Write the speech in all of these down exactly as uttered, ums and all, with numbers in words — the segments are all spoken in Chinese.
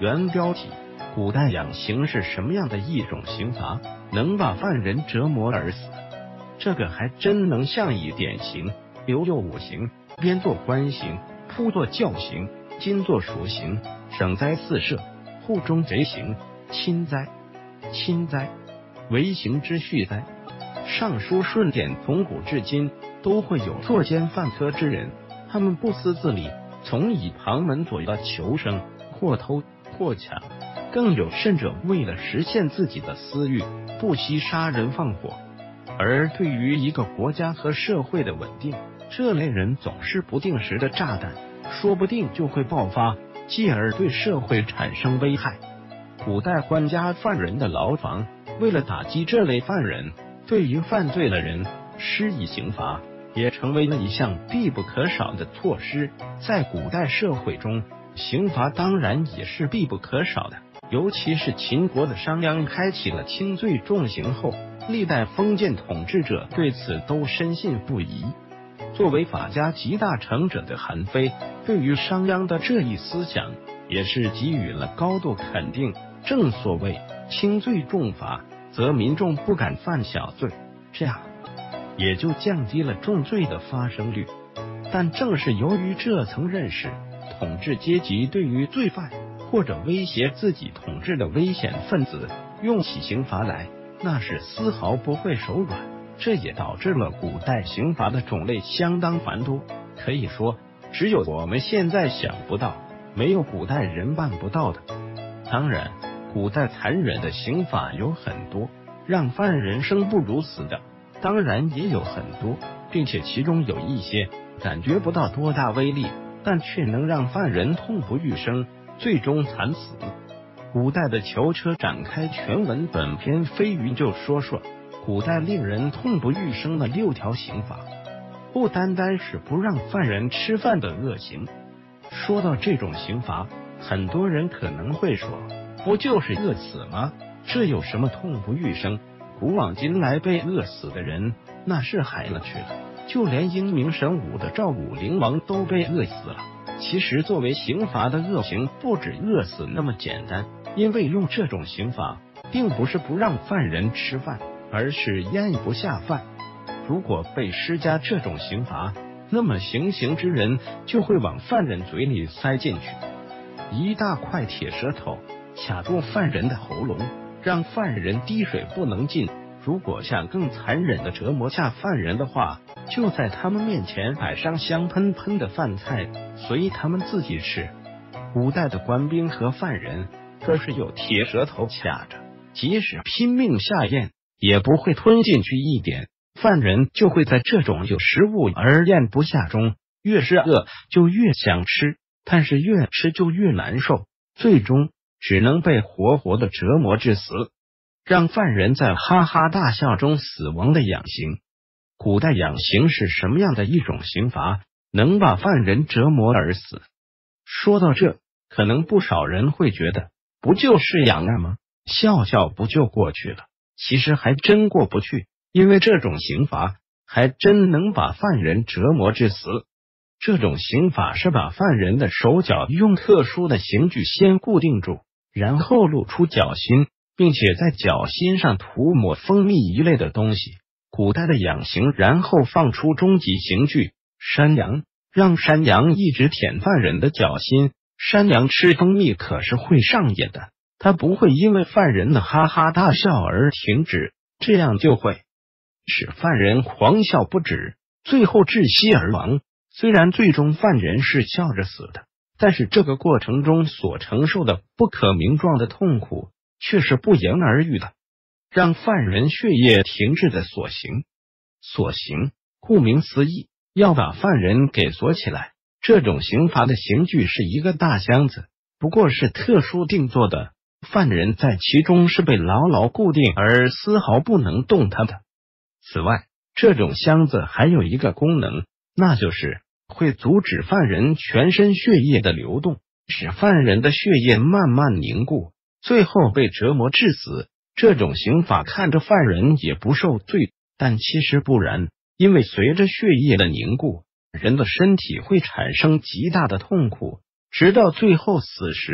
原标题：古代养刑是什么样的一种刑罚，能把犯人折磨而死？这个还真能像以典刑，刘右五刑，编作官刑，铺作教刑，今作赎刑，省灾四赦，户中贼刑，亲灾，亲灾，为刑之序哉。尚书顺典从古至今都会有作奸犯科之人，他们不思自立，从以旁门左道求生，或偷或抢，更有甚者为了实现自己的私欲，不惜杀人放火。而对于一个国家和社会的稳定，这类人总是不定时的炸弹，说不定就会爆发，继而对社会产生危害。古代官家犯人的牢房，为了打击这类犯人，对于犯罪的人施以刑罚，也成为了一项必不可少的措施。在古代社会中，刑罚当然也是必不可少的，尤其是秦国的商鞅开启了轻罪重刑后，历代封建统治者对此都深信不疑。作为法家集大成者的韩非，对于商鞅的这一思想也是给予了高度肯定。正所谓轻罪重罚，则民众不敢犯小罪，这样也就降低了重罪的发生率。但正是由于这层认识，统治阶级对于罪犯或者威胁自己统治的危险分子用起刑罚来，那是丝毫不会手软。这也导致了古代刑罚的种类相当繁多，可以说只有我们现在想不到，没有古代人办不到的。当然，古代残忍的刑法有很多，让犯人生不如死的当然也有很多，并且其中有一些感觉不到多大威力，但却能让犯人痛不欲生，最终惨死。古代的囚车展开全文，本篇飞鱼就说说古代令人痛不欲生的六条刑罚，不单单是不让犯人吃饭的恶行。说到这种刑罚，很多人可能会说，不就是饿死吗？这有什么痛不欲生？古往今来被饿死的人那是海了去了，就连英明神武的赵武灵王都被饿死了。其实作为刑罚的恶行不止饿死那么简单，因为用这种刑罚并不是不让犯人吃饭，而是咽不下饭。如果被施加这种刑罚，那么行刑之人就会往犯人嘴里塞进去一大块铁舌头，卡住犯人的喉咙，让犯人滴水不能进。如果想更残忍的折磨下犯人的话，就在他们面前摆上香喷喷的饭菜，随他们自己吃。古代的官兵和犯人都是有铁舌头卡着，即使拼命下咽，也不会吞进去一点。犯人就会在这种有食物而咽不下中，越是饿就越想吃，但是越吃就越难受，最终只能被活活的折磨致死，让犯人在哈哈大笑中死亡的养刑。古代养刑是什么样的一种刑罚，能把犯人折磨而死？说到这，可能不少人会觉得，不就是养啊吗？笑笑不就过去了？其实还真过不去，因为这种刑罚还真能把犯人折磨致死。这种刑法是把犯人的手脚用特殊的刑具先固定住，然后露出脚心，并且在脚心上涂抹蜂蜜一类的东西。古代的养刑，然后放出终极刑具山羊，让山羊一直舔犯人的脚心。山羊吃蜂蜜可是会上瘾的，它不会因为犯人的哈哈大笑而停止，这样就会使犯人狂笑不止，最后窒息而亡。虽然最终犯人是笑着死的，但是这个过程中所承受的不可名状的痛苦却是不言而喻的。让犯人血液停滞的锁刑，锁刑顾名思义，要把犯人给锁起来。这种刑罚的刑具是一个大箱子，不过是特殊定做的，犯人在其中是被牢牢固定而丝毫不能动弹的。此外，这种箱子还有一个功能，那就是会阻止犯人全身血液的流动，使犯人的血液慢慢凝固，最后被折磨致死。这种刑法看着犯人也不受罪，但其实不然，因为随着血液的凝固，人的身体会产生极大的痛苦，直到最后死时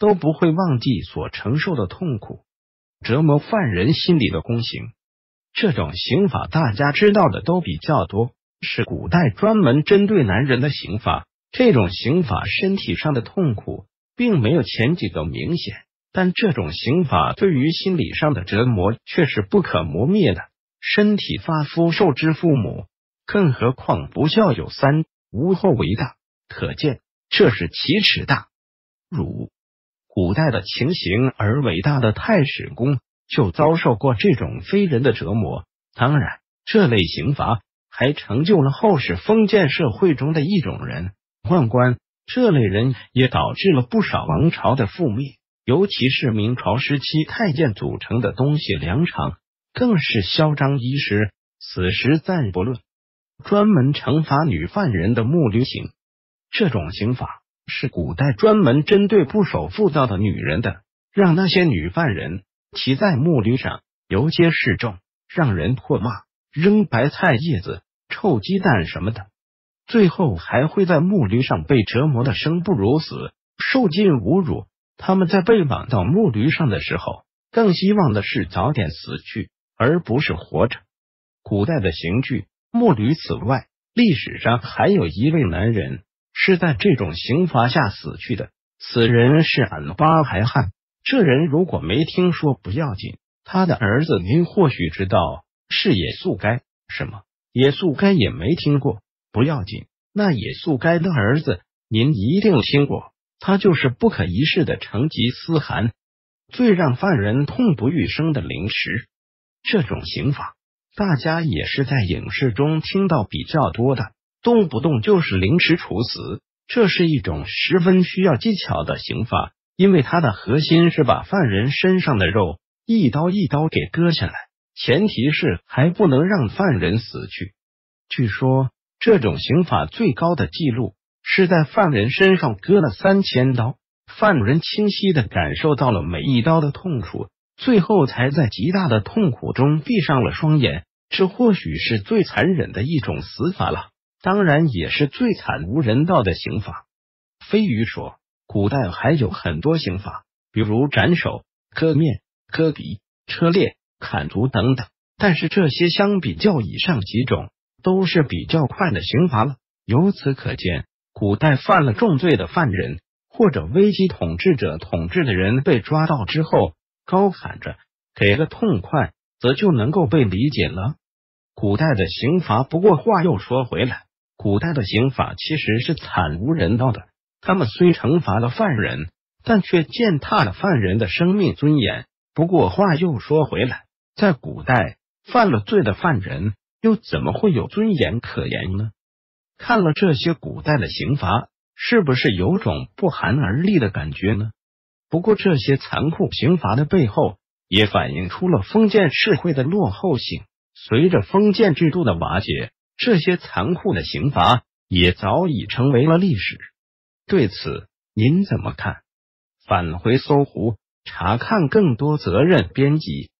都不会忘记所承受的痛苦，折磨犯人心理的宫刑。这种刑法大家知道的都比较多，是古代专门针对男人的刑法。这种刑法身体上的痛苦并没有前几个明显，但这种刑法对于心理上的折磨却是不可磨灭的。身体发肤受之父母，更何况不孝有三，无后为大，可见这是奇耻大辱。古代的情形而伟大的太史公就遭受过这种非人的折磨。当然，这类刑罚还成就了后世封建社会中的一种人——宦官。这类人也导致了不少王朝的覆灭，尤其是明朝时期太监组成的东协粮场，更是嚣张一时，此时暂不论。专门惩罚女犯人的木驴刑，这种刑法是古代专门针对不守妇道的女人的，让那些女犯人骑在木驴上游街示众，让人唾骂，扔白菜叶子、臭鸡蛋什么的，最后还会在木驴上被折磨的生不如死，受尽侮辱。他们在被绑到木驴上的时候，更希望的是早点死去，而不是活着。古代的刑具木驴此外，历史上还有一位男人是在这种刑罚下死去的，此人是俺巴海汉。这人如果没听说不要紧，他的儿子您或许知道，是野速该。什么？野速该也没听过？不要紧，那野速该的儿子您一定听过，他就是不可一世的成吉思汗，最让犯人痛不欲生的凌迟。这种刑法大家也是在影视中听到比较多的，动不动就是凌迟处死。这是一种十分需要技巧的刑法，因为它的核心是把犯人身上的肉一刀一刀给割下来，前提是还不能让犯人死去。据说这种刑法最高的记录是在犯人身上割了三千刀，犯人清晰地感受到了每一刀的痛楚，最后才在极大的痛苦中闭上了双眼。这或许是最残忍的一种死法了，当然也是最惨无人道的刑法。非余说，古代还有很多刑法，比如斩首、割面、割鼻、车裂、砍足等等，但是这些相比较以上几种都是比较快的刑罚了。由此可见，古代犯了重罪的犯人或者危机统治者统治的人被抓到之后，高喊着给个痛快，则就能够被理解了。古代的刑罚，不过话又说回来，古代的刑法其实是惨无人道的。他们虽惩罚了犯人，但却践踏了犯人的生命尊严。不过话又说回来，在古代犯了罪的犯人又怎么会有尊严可言呢？看了这些古代的刑罚，是不是有种不寒而栗的感觉呢？不过这些残酷刑罚的背后，也反映出了封建社会的落后性。随着封建制度的瓦解，这些残酷的刑罚也早已成为了历史。对此您怎么看？返回搜狐查看更多责任编辑。